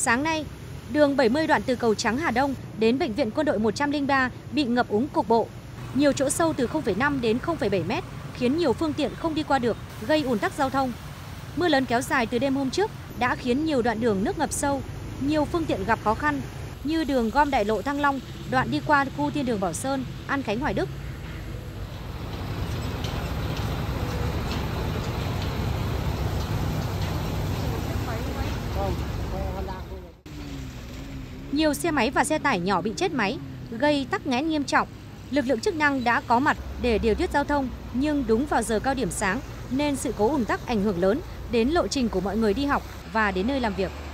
Sáng nay, đường 70 đoạn từ cầu Trắng Hà Đông đến Bệnh viện Quân đội 103 bị ngập úng cục bộ. Nhiều chỗ sâu từ 0,5 đến 0,7 mét khiến nhiều phương tiện không đi qua được, gây ùn tắc giao thông. Mưa lớn kéo dài từ đêm hôm trước đã khiến nhiều đoạn đường nước ngập sâu, nhiều phương tiện gặp khó khăn như đường gom đại lộ Thăng Long, đoạn đi qua khu Thiên Đường Bảo Sơn, An Khánh Hoài Đức. Nhiều xe máy và xe tải nhỏ bị chết máy, gây tắc nghẽn nghiêm trọng. Lực lượng chức năng đã có mặt để điều tiết giao thông, nhưng đúng vào giờ cao điểm sáng nên sự cố ùn tắc ảnh hưởng lớn đến lộ trình của mọi người đi học và đến nơi làm việc.